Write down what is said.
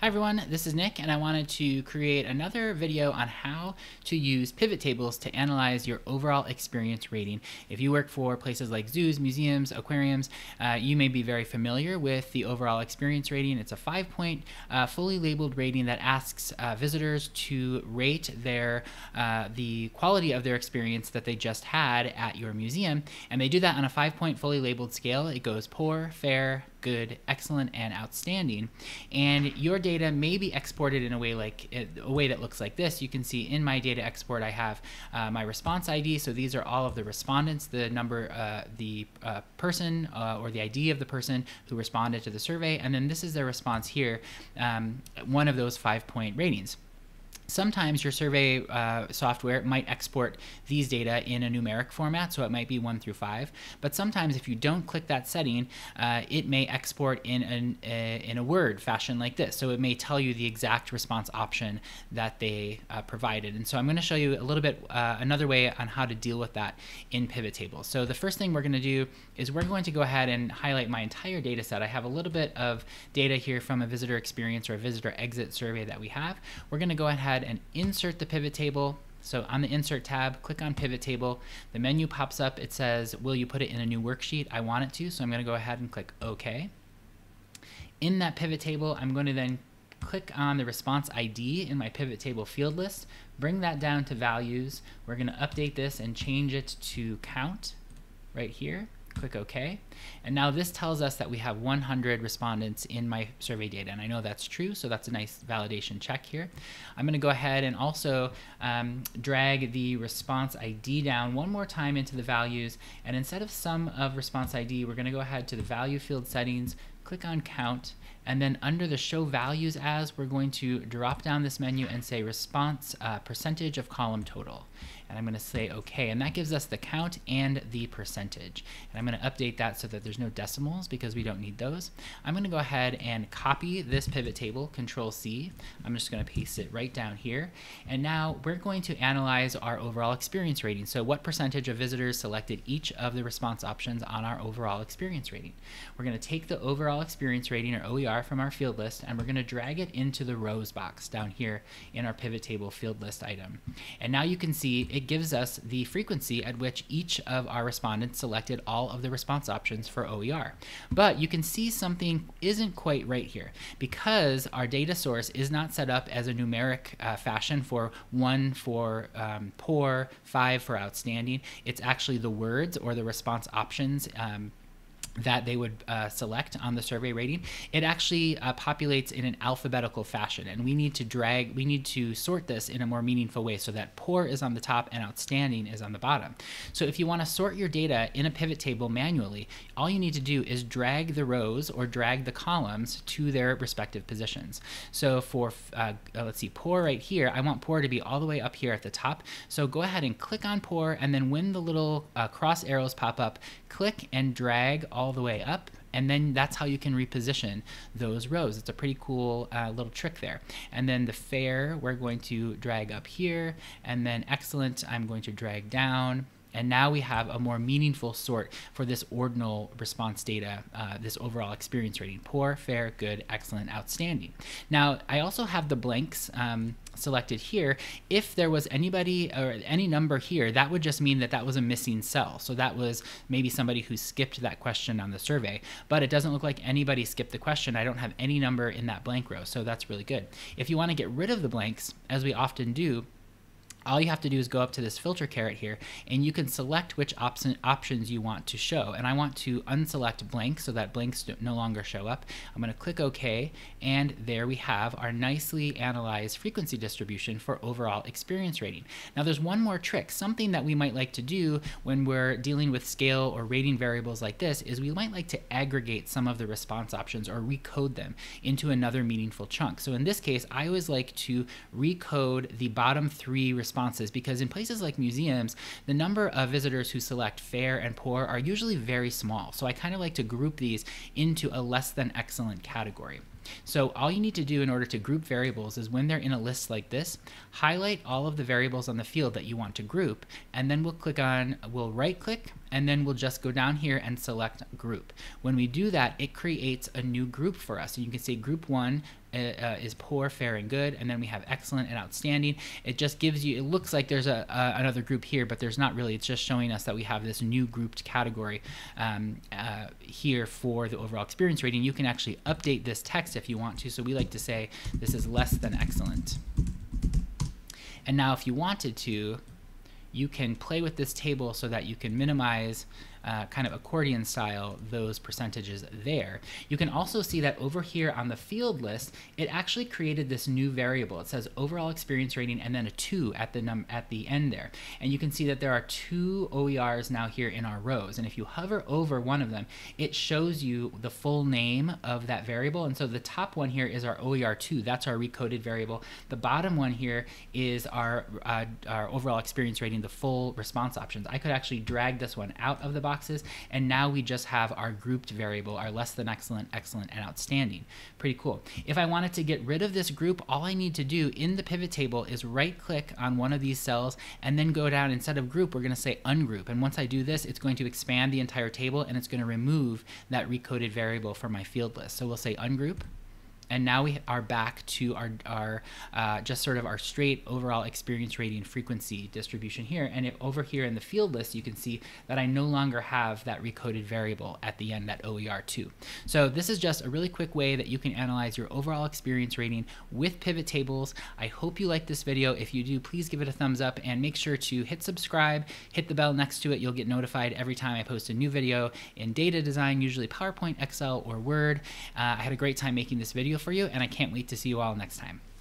Hi everyone, this is Nick, and I wanted to create another video on how to use pivot tables to analyze your overall experience rating. If you work for places like zoos, museums, aquariums, you may be very familiar with the overall experience rating. It's a 5-point fully labeled rating that asks visitors to rate the quality of their experience that they just had at your museum, and they do that on a 5-point fully labeled scale. It goes poor, fair, good, excellent, and outstanding. And your data may be exported in a way that looks like this. You can see in my data export I have my response ID. So these are all of the respondents, the number, the person or the ID of the person who responded to the survey, and then this is their response here, one of those 5-point ratings. Sometimes your survey software might export these data in a numeric format, so it might be 1 through 5. But sometimes if you don't click that setting, it may export in a Word fashion like this. So it may tell you the exact response option that they provided. And so I'm going to show you a little bit another way on how to deal with that in pivot tables. So the first thing we're going to do is we're going to go ahead and highlight my entire data set. I have a little bit of data here from a visitor experience or a visitor exit survey that we have. We're going to go ahead and insert the pivot table. So on the Insert tab, click on Pivot Table. The menu pops up. It says, will you put it in a new worksheet? I want it to, so I'm going to go ahead and click OK. In that pivot table, I'm going to then click on the response ID in my pivot table field list, bring that down to values. We're going to update this and change it to count right here. Click OK. And now this tells us that we have 100 respondents in my survey data. And I know that's true, so that's a nice validation check here. I'm going to go ahead and also drag the response ID down one more time into the values. And instead of sum of response ID, we're going to go ahead to the value field settings, click on count, and then under the show values as, we're going to drop down this menu and say response percentage of column total. And I'm going to say OK, and that gives us the count and the percentage. And I'm going to update that so that there's no decimals because we don't need those. I'm going to go ahead and copy this pivot table, Control-C. I'm just going to paste it right down here. And now we're going to analyze our overall experience rating. So what percentage of visitors selected each of the response options on our overall experience rating? We're going to take the overall experience rating, or OER, from our field list, and we're going to drag it into the rows box down here in our pivot table field list item. And now you can see it gives us the frequency at which each of our respondents selected all of the response options for OER. But you can see something isn't quite right here because our data source is not set up as a numeric fashion for 1 for poor, 5 for outstanding. It's actually the words or the response options that they would select on the survey rating. It actually populates in an alphabetical fashion, and we need to sort this in a more meaningful way so that poor is on the top and outstanding is on the bottom. So if you want to sort your data in a pivot table manually, all you need to do is drag the rows or drag the columns to their respective positions. So for, let's see, poor right here, I want poor to be all the way up here at the top. So go ahead and click on poor, and then when the little cross arrows pop up, click and drag all the way up, and then that's how you can reposition those rows. It's a pretty cool little trick there. And then the fair, we're going to drag up here, and then excellent, I'm going to drag down. And now we have a more meaningful sort for this ordinal response data, this overall experience rating: poor, fair, good, excellent, outstanding. Now, I also have the blanks selected here. If there was anybody or any number here, that would just mean that that was a missing cell. So that was maybe somebody who skipped that question on the survey, but it doesn't look like anybody skipped the question. I don't have any number in that blank row, so that's really good. If you want to get rid of the blanks, as we often do, all you have to do is go up to this filter caret here, and you can select which options you want to show. And I want to unselect blank so that blanks no longer show up. I'm going to click OK, and there we have our nicely analyzed frequency distribution for overall experience rating. Now there's one more trick. Something that we might like to do when we're dealing with scale or rating variables like this is we might like to aggregate some of the response options or recode them into another meaningful chunk. So in this case, I always like to recode the bottom 3 responses, because in places like museums, the number of visitors who select fair and poor are usually very small. So I kind of like to group these into a less than excellent category. So all you need to do in order to group variables is when they're in a list like this, highlight all of the variables on the field that you want to group, and then we'll right click and then we'll just go down here and select group. When we do that, it creates a new group for us. So you can say group 1 is poor, fair, and good, and then we have excellent and outstanding. It just gives you, it looks like there's another group here, but there's not really. It's just showing us that we have this new grouped category here for the overall experience rating. You can actually update this text if you want to, so we like to say this is less than excellent. And now if you wanted to, you can play with this table so that you can minimize kind of accordion style those percentages there. You can also see that over here on the field list, it actually created this new variable. It says overall experience rating and then a 2 at the end there. And you can see that there are 2 OERs now here in our rows. And if you hover over one of them, it shows you the full name of that variable. And so the top one here is our OER2. That's our recoded variable. The bottom one here is our overall experience rating, the full response options. I could actually drag this one out of the boxes, and now we just have our grouped variable, our less than excellent, excellent, and outstanding. Pretty cool. If I wanted to get rid of this group, all I need to do in the pivot table is right click on one of these cells and then go down. Instead of group, we're going to say ungroup. And once I do this, it's going to expand the entire table and it's going to remove that recoded variable from my field list. So we'll say ungroup. And now we are back to our just sort of our straight overall experience rating frequency distribution here. And over here in the field list, you can see that I no longer have that recoded variable at the end, that OER2. So this is just a really quick way that you can analyze your overall experience rating with pivot tables. I hope you like this video. If you do, please give it a thumbs up and make sure to hit subscribe, hit the bell next to it. You'll get notified every time I post a new video in data design, usually PowerPoint, Excel, or Word. I had a great time making this video for you, and I can't wait to see you all next time.